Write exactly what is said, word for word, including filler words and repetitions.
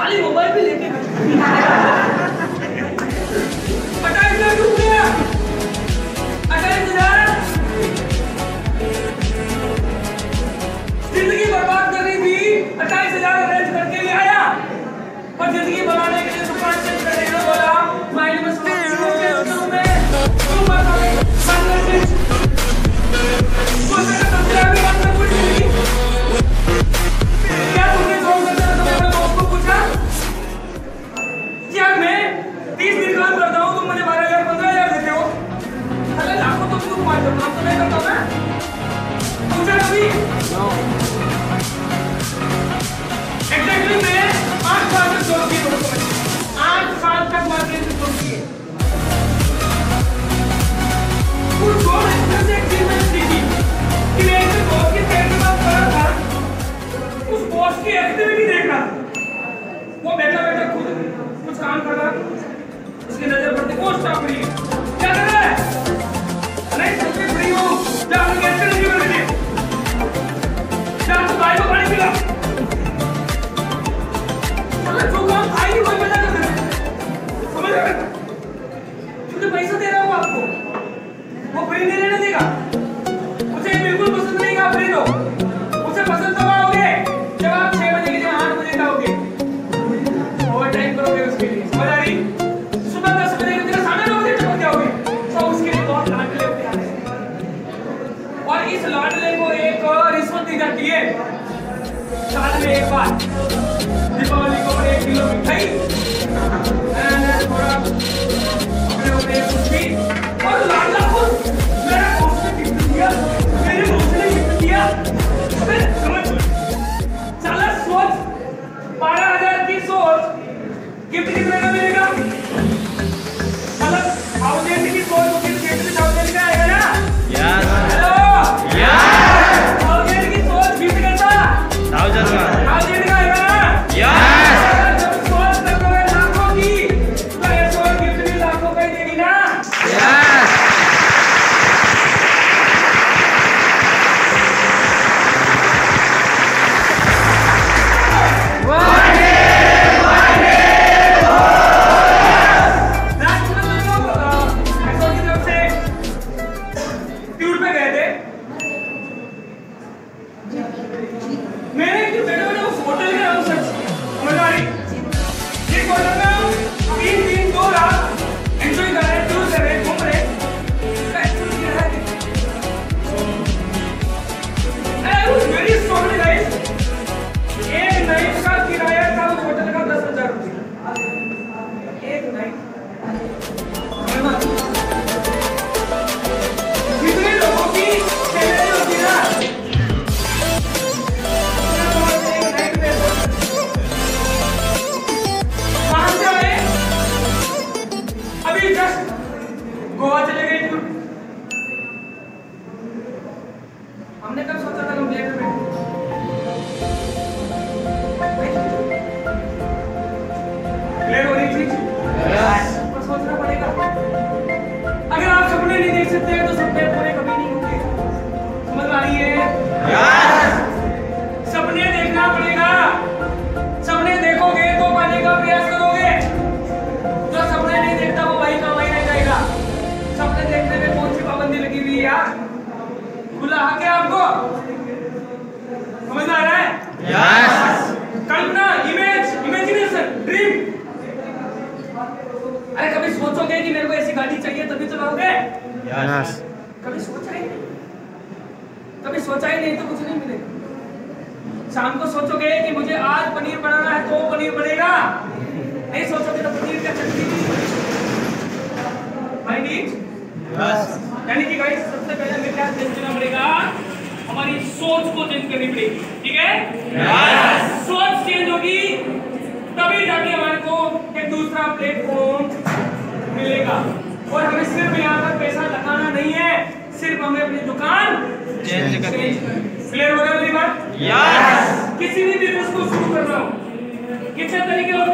साली मोबाइल भी लेके अट्ठाईस लाख रुपया अट्ठाईस हजार जिंदगी बर्बाद कर रही थी, अट्ठाईस हजार अरेंज करके ले आया और जिंदगी बनाने के लिए सुपर चेंज करने के लिए बोला माइंड में चेंज करूं मैं तुम बता क्या तुमने जॉब करते हो? तुमने बॉस को पूछा क्या मैं तीस दिन काम करता हूँ तुम मुझे बारह हजार पंद्रह हजार देते हो? अरे लाखों तो क्यों कमाते हो? काम तो मैं करता हूँ ना। पूछा कभी? एग्जैक्टली मैं आठ साल तक जॉब की आठ साल तक मार्केट में जॉब की कुछ जॉब ऐसे एक चीज मैंने सीखी कि मैं एक बॉस के साइड में बात कर रहा था, उस बॉस की एक्टिविटी देख रहा था। वो बैठा बैठा खुद कुछ काम कर रहा, उसकी नजर पड़ती वो स्टॉप रही है, क्या कर रहा है? नहीं सबसे फ्री हो जा अपनी गैस का रिव्यू कर दे, जा तो गाय को पानी पिला, मतलब जो काम भाई वही मजा कर रहे हैं, समझ रहे हैं? क्योंकि पैसा दे रहा हूँ आपको, वो फ्री नहीं रहने देगा, उसे बिल्कुल पसंद नहीं का फ्री दो, उसे पसंद तो आओगे जब आप छह बजे की जगह आठ बजे का आओगे, ओवर टाइम करोगे उसके लिए, समझ आ रही? सुबह दस बजे की जगह साढ़े नौ बजे तक जाओगे, तो उसके लिए बहुत लाडले होते हैं और इस लाडले को एक रिश्वत दी जाती है साल में एक बार, दीपावली को एक किलो मिठाई थोड़ा अपने अपने कुछ भी और लाडला खुद मेरा दोस्त ने गिफ्ट दिया, मेरे दोस्त ने गिफ्ट दिया, अबे समझ चला सोच बारह हजार की सोच गिफ्ट कितने का मिलेगा? मतलब थाउजेंड की सोच गिफ्ट गिफ्ट थाउजेंड का आएगा ना? यस हेलो यस थाउजेंड की सोच गिफ्ट कैसा? थाउजेंड का थाउजेंड का आएगा ना? यस जब सोच तक करोगे लाखों की तो ये सोच गिफ्ट भी लाखों का ही देगी ना? यस हमने कब सोचा था हम लेटर में क्लियर हो रही थी? यस पर सोचना पड़ेगा, अगर आप सपने नहीं देख सकते हैं तो सपने पूरे कभी नहीं होंगे, समझ आ रही है? यस सपने देखना पड़ेगा, सपने देखोगे तो पाने का प्रयास करोगे, जो सपने नहीं देखता वो वही का वही रह जाएगा। सपने देखने में कौन सी पाबंदी लगी हुई है यार? खुला हक है आपको, समझ आ रहा है? यस कल्पना इमेज इमेजिनेशन ड्रीम, अरे कभी सोचोगे कि मेरे को ऐसी गाड़ी चाहिए तभी चलाओगे? यस कभी सोचा ही नहीं, कभी सोचा ही नहीं तो कुछ नहीं मिलेगा। शाम को सोचोगे कि मुझे आज पनीर बनाना है तो पनीर बनेगा, नहीं सोचोगे तो पनीर का चटनी माइंड इट। यस यानी कि गाइस सबसे पहले हमें क्या चेंज करना पड़ेगा? हमारी सोच को चेंज करनी पड़ेगी, ठीक है? यस सोच चेंज होगी तभी जाके हमारे को एक दूसरा प्लेटफॉर्म मिलेगा और हमें सिर्फ यहाँ पर पैसा लगाना नहीं है, सिर्फ हमें अपनी दुकान चेंज करनी है। क्लियर हो गया मेरी बात? यस किसी भी बिजनेस को शुरू करना हो कितने तरीके होते